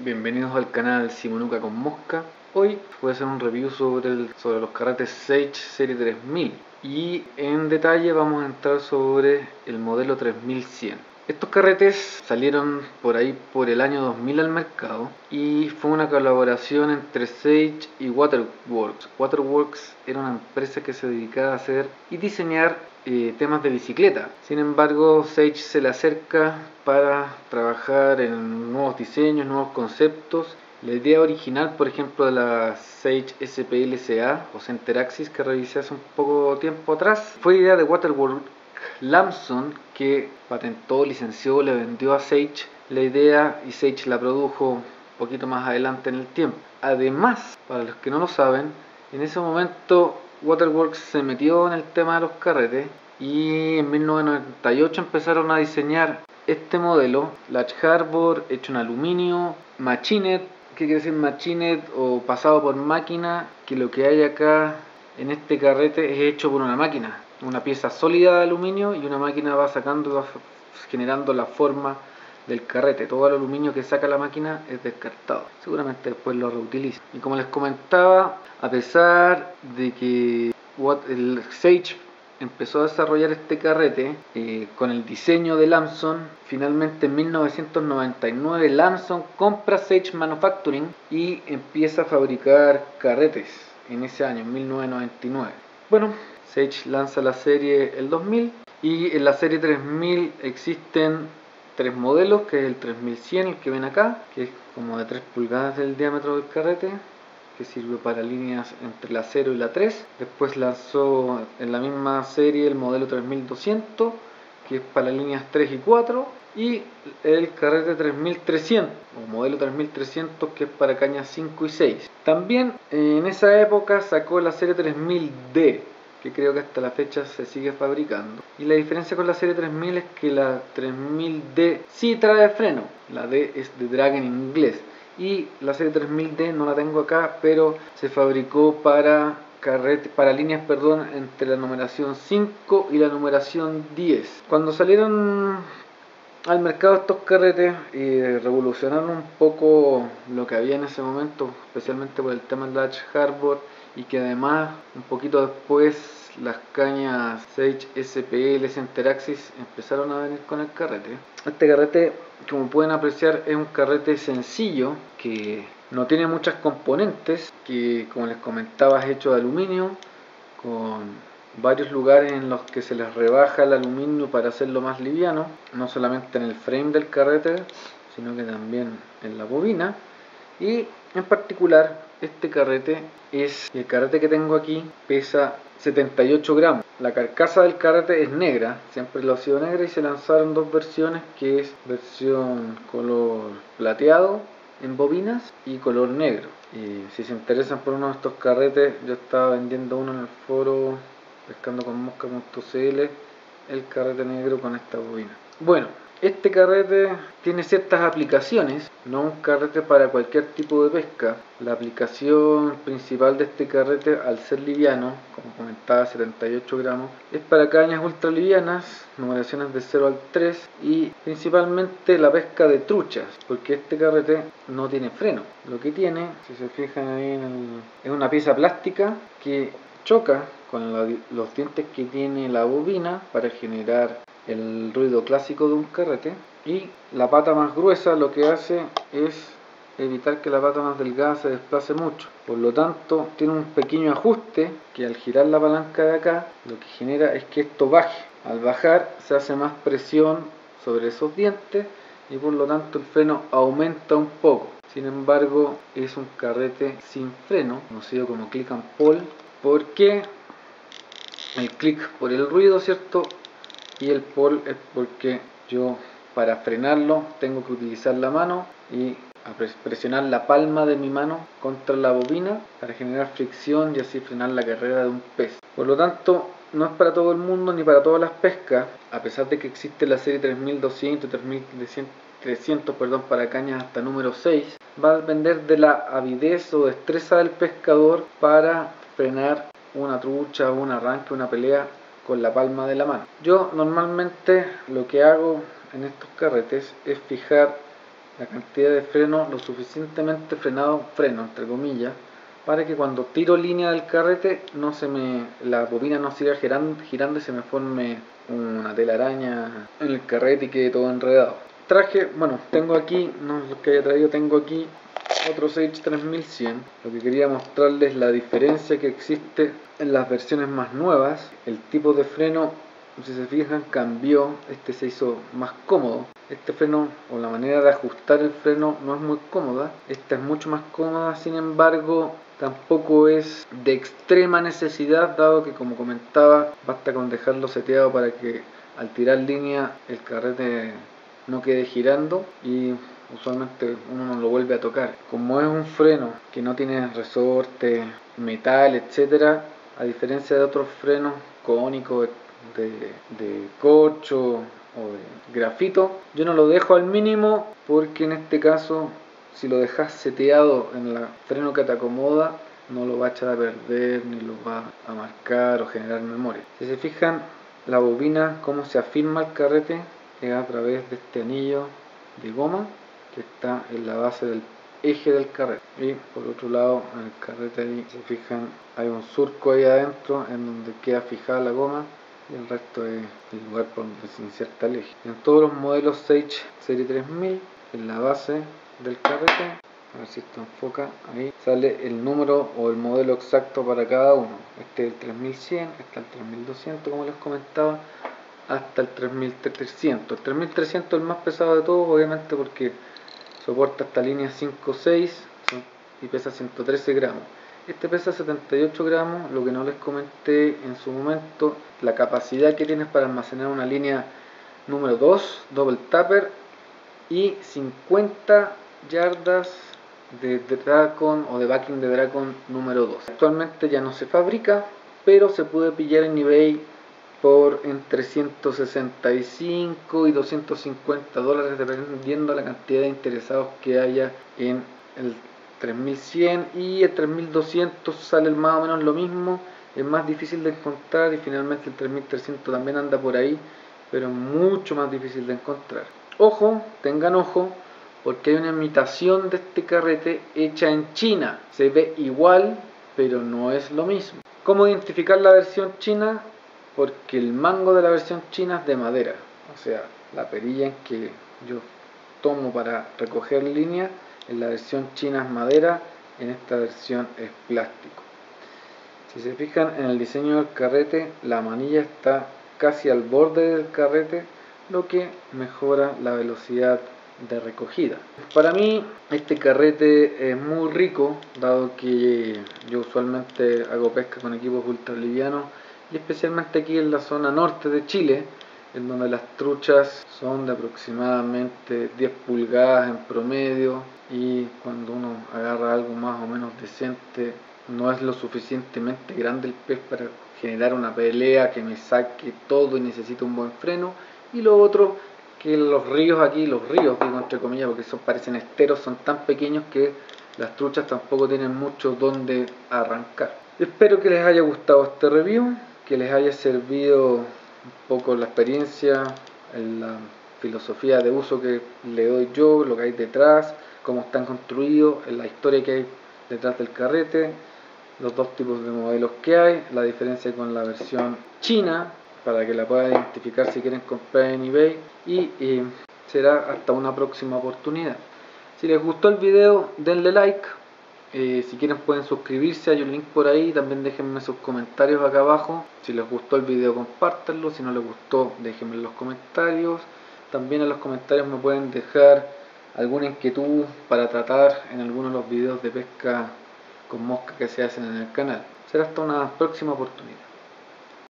Bienvenidos al canal Simonuca con Mosca. Hoy voy a hacer un review sobre los carretes Sage Serie 3000 y en detalle vamos a entrar sobre el modelo 3100. Estos carretes salieron por ahí por el año 2000 al mercado y fue una colaboración entre Sage y Waterworks. Waterworks era una empresa que se dedicaba a hacer y diseñar temas de bicicleta. Sin embargo, Sage se le acerca para trabajar en nuevos diseños, nuevos conceptos. La idea original, por ejemplo, de la Sage SPLCA o Center Axis que revisé hace un poco tiempo atrás, fue idea de Waterworks Lamson, que patentó, licenció, le vendió a Sage la idea y Sage la produjo un poquito más adelante en el tiempo. Además, para los que no lo saben, en ese momento Waterworks se metió en el tema de los carretes y en 1998 empezaron a diseñar este modelo, Latch Harbor, hecho en aluminio, machined. ¿Qué quiere decir machined o pasado por máquina? Que lo que hay acá en este carrete es hecho por una máquina, una pieza sólida de aluminio, y una máquina va sacando y va generando la forma del carrete. Todo el aluminio que saca la máquina es descartado, seguramente después lo reutiliza. Y como les comentaba, a pesar de que el Sage empezó a desarrollar este carrete con el diseño de Lamson, finalmente en 1999 Lamson compra Sage Manufacturing y empieza a fabricar carretes en ese año, en 1999. Bueno, Sage lanza la serie el 2000 y en la serie 3000 existen tres modelos, que es el 3100, el que ven acá, que es como de 3 pulgadas del diámetro del carrete, que sirve para líneas entre la 0 y la 3. Después lanzó en la misma serie el modelo 3200, que es para líneas 3 y 4, y el carrete 3300 o modelo 3300, que es para cañas 5 y 6. También en esa época sacó la serie 3000D, que creo que hasta la fecha se sigue fabricando. Y la diferencia con la serie 3000 es que la 3000D sí trae freno, la D es de drag en inglés, y la serie 3000D no la tengo acá, pero se fabricó para líneas, entre la numeración 5 y la numeración 10. Cuando salieron al mercado estos carretes revolucionaron un poco lo que había en ese momento, especialmente por el tema del Latch Harbor, y que además un poquito después las cañas Sage SPL Center Axis empezaron a venir con el carrete. Este carrete, como pueden apreciar, es un carrete sencillo que no tiene muchas componentes, que como les comentaba es hecho de aluminio, con varios lugares en los que se les rebaja el aluminio para hacerlo más liviano, no solamente en el frame del carrete, sino que también en la bobina. Y en particular este carrete el carrete que tengo aquí pesa 78 gramos. La carcasa del carrete es negra, siempre lo ha sido negra, y se lanzaron dos versiones, que es versión color plateado en bobinas y color negro. Y si se interesan por uno de estos carretes, yo estaba vendiendo uno en el foro pescandoconmosca.cl, el carrete negro con esta bobina. Bueno, este carrete tiene ciertas aplicaciones, no un carrete para cualquier tipo de pesca. La aplicación principal de este carrete, al ser liviano, como comentaba, 78 gramos, es para cañas ultra livianas, numeraciones de 0 al 3, y principalmente la pesca de truchas, porque este carrete no tiene freno. Lo que tiene, si se fijan ahí es una pieza plástica que choca con los dientes que tiene la bobina para generar el ruido clásico de un carrete, y la pata más gruesa lo que hace es evitar que la pata más delgada se desplace mucho. Por lo tanto, tiene un pequeño ajuste que al girar la palanca de acá lo que genera es que esto baje. Al bajar se hace más presión sobre esos dientes y por lo tanto el freno aumenta un poco. Sin embargo, es un carrete sin freno, conocido como click and pull. ¿Por qué? El click por el ruido, ¿cierto? Y el pull es porque yo, para frenarlo, tengo que utilizar la mano y presionar la palma de mi mano contra la bobina para generar fricción y así frenar la carrera de un pez. Por lo tanto, no es para todo el mundo ni para todas las pescas, a pesar de que existe la serie 3200 300 para cañas hasta número 6. Va a depender de la avidez o destreza del pescador para frenar una trucha, un arranque, una pelea con la palma de la mano. Yo normalmente lo que hago en estos carretes es fijar la cantidad de freno lo suficientemente freno entre comillas, para que cuando tiro línea del carrete la bobina no siga girando y se me forme una telaraña en el carrete y quede todo enredado. Tengo aquí, no es lo que haya traído, tengo aquí otro Sage 3100. Lo que quería mostrarles es la diferencia que existe en las versiones más nuevas. El tipo de freno, si se fijan, cambió, este se hizo más cómodo. Este freno, o la manera de ajustar el freno, no es muy cómoda. Esta es mucho más cómoda, sin embargo tampoco es de extrema necesidad, dado que, como comentaba, basta con dejarlo seteado para que al tirar línea el carrete no quede girando y usualmente uno no lo vuelve a tocar. Como es un freno que no tiene resorte, metal, etcétera, a diferencia de otros frenos cónicos de corcho o de grafito, yo no lo dejo al mínimo, porque en este caso, si lo dejas seteado en el freno que te acomoda, no lo va a echar a perder ni lo va a marcar o generar memoria. Si se fijan, la bobina, cómo se afirma el carrete, es a través de este anillo de goma que está en la base del eje del carrete. Y por otro lado, en el carrete ahí, si se fijan, hay un surco ahí adentro en donde queda fijada la goma, y el resto es el lugar por donde se inserta el eje. En todos los modelos Sage Serie 3000, en la base del carrete, a ver si esto enfoca, ahí sale el número o el modelo exacto para cada uno. Este es el 3100, este es el 3200, como les comentaba, hasta el 3300. El 3300 es el más pesado de todos, obviamente, porque soporta esta línea 5.6 y pesa 113 gramos. Este pesa 78 gramos. Lo que no les comenté en su momento, la capacidad que tienes para almacenar una línea número 2 double tapper y 50 yardas de Dracon o de backing de Dracon número 2. Actualmente ya no se fabrica, pero se puede pillar en eBay por entre 165 y 250 dólares, dependiendo de la cantidad de interesados que haya en el 3100. Y el 3200 sale más o menos lo mismo, es más difícil de encontrar, y finalmente el 3300 también anda por ahí, pero mucho más difícil de encontrar. Ojo, tengan ojo, porque hay una imitación de este carrete hecha en China. Se ve igual, pero no es lo mismo. ¿Cómo identificar la versión china? Porque el mango de la versión china es de madera, o sea, la perilla en que yo tomo para recoger línea en la versión china es madera, en esta versión es plástico. Si se fijan en el diseño del carrete, la manilla está casi al borde del carrete, lo que mejora la velocidad de recogida. Para mí este carrete es muy rico, dado que yo usualmente hago pesca con equipos ultralivianos, y especialmente aquí en la zona norte de Chile, en donde las truchas son de aproximadamente 10 pulgadas en promedio, y cuando uno agarra algo más o menos decente, no es lo suficientemente grande el pez para generar una pelea que me saque todo y necesita un buen freno. Y lo otro, que los ríos aquí, los ríos digo entre comillas porque parecen esteros, son tan pequeños que las truchas tampoco tienen mucho donde arrancar. Espero que les haya gustado este review, que les haya servido un poco la experiencia, la filosofía de uso que le doy yo, lo que hay detrás, cómo están construidos, la historia que hay detrás del carrete, los dos tipos de modelos que hay, la diferencia con la versión china, para que la puedan identificar si quieren comprar en eBay, y será hasta una próxima oportunidad. Si les gustó el video, denle like. Si quieren pueden suscribirse, hay un link por ahí. También déjenme sus comentarios acá abajo. Si les gustó el video, compártanlo. Si no les gustó, déjenme en los comentarios. También en los comentarios me pueden dejar alguna inquietud para tratar en alguno de los videos de pesca con mosca que se hacen en el canal. Será hasta una próxima oportunidad.